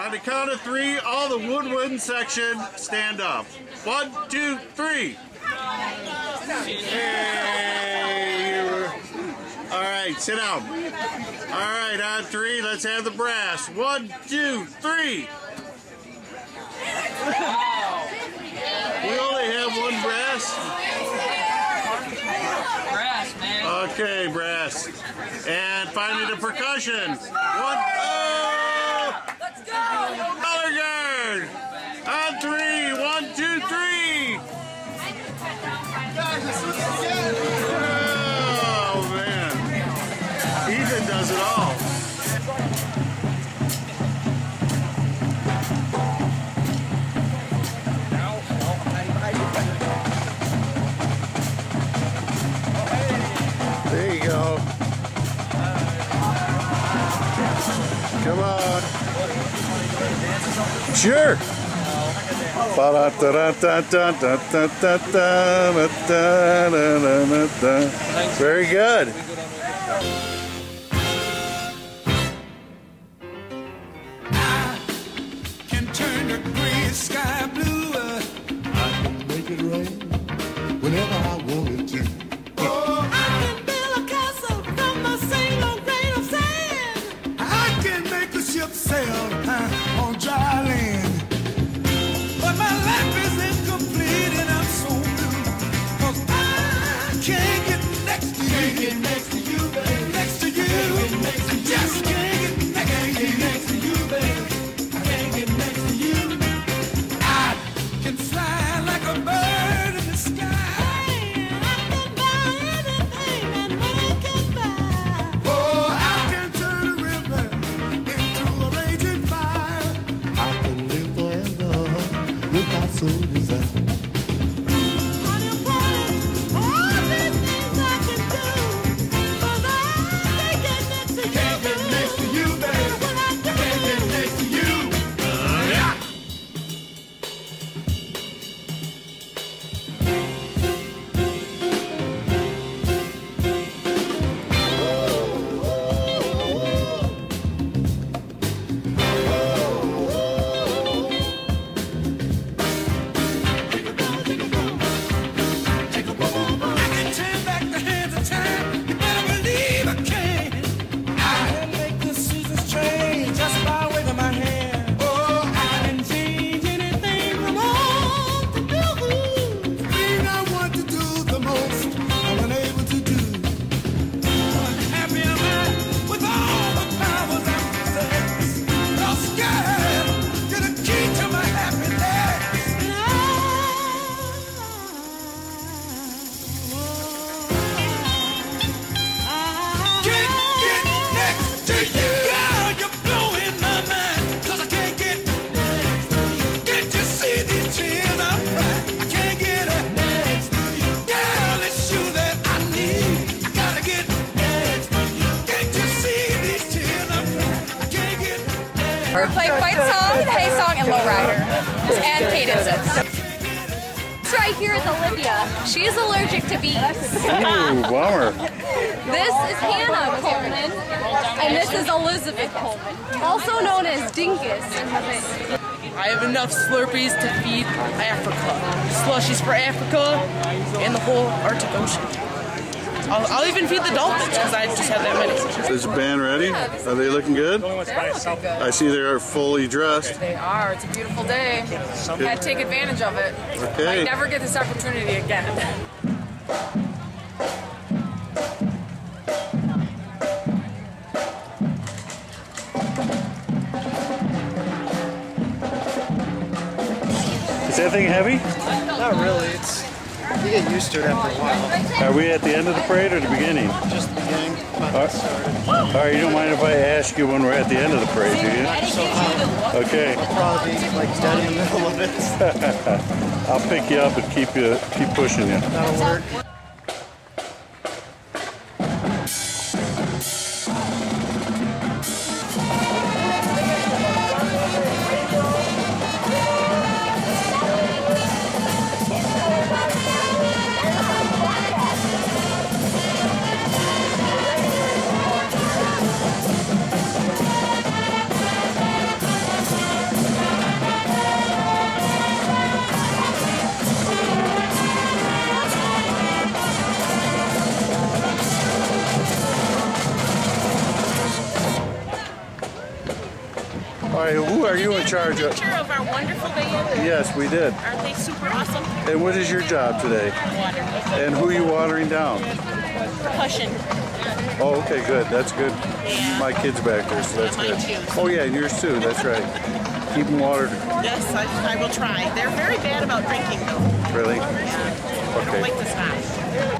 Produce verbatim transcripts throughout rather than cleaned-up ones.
On the count of three, all the woodwind section stand up. One, two, three. Hey, you were... All right, sit down. All right, on three, let's have the brass. One, two, three. We only have one brass. Brass, man. Okay, brass. And finally the percussion. One, oh! Let's go! Color guard. On three, one, two, three. Oh, man. Ethan does it all. There you go. Come on. Sure. Very good. I can turn the gray sky blue. I can make it rain whenever I want it to. Oh, I can build a castle from a single grain of sand. I can make a ship sail uh, on dry land. But my life is incomplete and I'm so blue. 'Cause I can't get next to you. Can't get next to you, baby. Next to you. Next to you. Just can't get next to you. Next to you, baby. I can't get next to you. I can fly like a bird in the sky. I can buy anything and make it by. Oh, I can turn a river into a raging fire. I can live forever without so desire. We're playing Fight Song, Hay Song, and Lowrider, and cadences. This right here is Olivia. She's allergic to bees. Ooh, bummer. This is Hannah Coleman, and this is Elizabeth Coleman, also known as Dinkus. I have enough Slurpees to feed Africa. Slushies for Africa and the whole Arctic Ocean. I'll, I'll even feed the dolphins because I just have that many. Is the band ready? Are they looking good? They're looking good. I see they are fully dressed. They are. It's a beautiful day. Gotta take advantage of it. Okay. Might never get this opportunity again. Is that thing heavy? Not really. It's you get used to it after a while. Are we at the end of the parade or the beginning? Just the beginning. About All to start. right. All right, you don't mind if I ask you when we're at the end of the parade, do you? So high. Okay. I'll probably be like dead in the middle of it. I'll pick you up and keep you keep pushing you. That'll work. All right, who are you in charge of? Picture of our wonderful band. Yes, we did. Aren't they super awesome? And what is your job today? Water. And who are you watering down? Percussion. Oh, okay, good. That's good. Yeah. My kid's back there, so that's Yeah, good. mine too. Oh yeah, and yours too. That's right. Keep them watered. Yes, I, I will try. They're very bad about drinking, though. Really? I don't Okay. like to stop.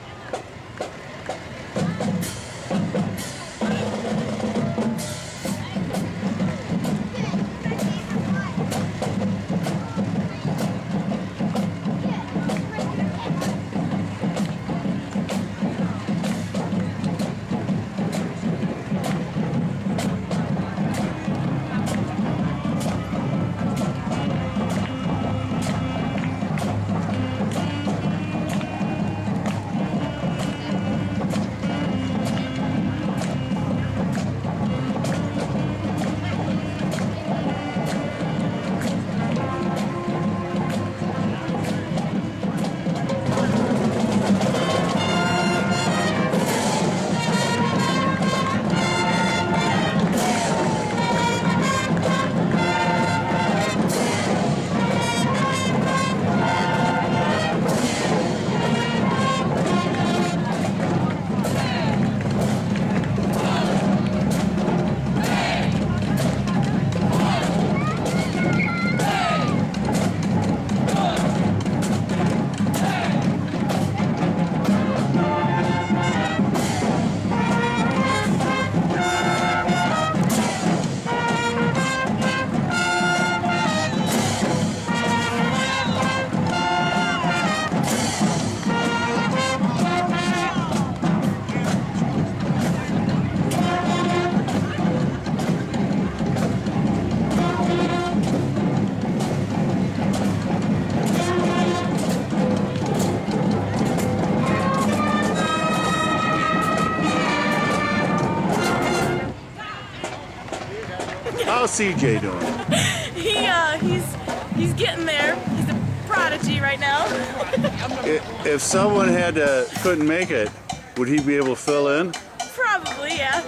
How's C J doing? He, uh, he's, he's getting there. He's a prodigy right now. I- If someone had to, couldn't make it, would he be able to fill in? Probably, yeah.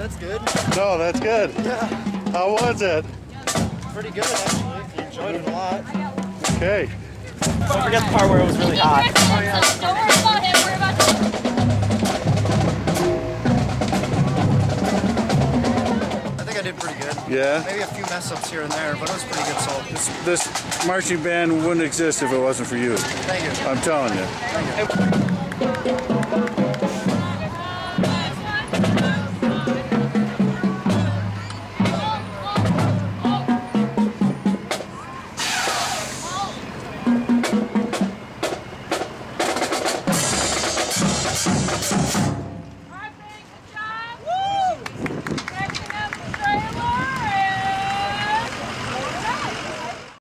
that's good. No, that's good. Yeah. How was it? Pretty good, actually. Enjoyed it a lot. Okay. Don't forget the part where it was really hot. Oh, yeah. Don't worry about him. Worry about I think I did pretty good. Yeah? Maybe a few mess ups here and there, but it was pretty good solo. This, this marching band wouldn't exist if it wasn't for you. Thank you. I'm telling you. Thank you.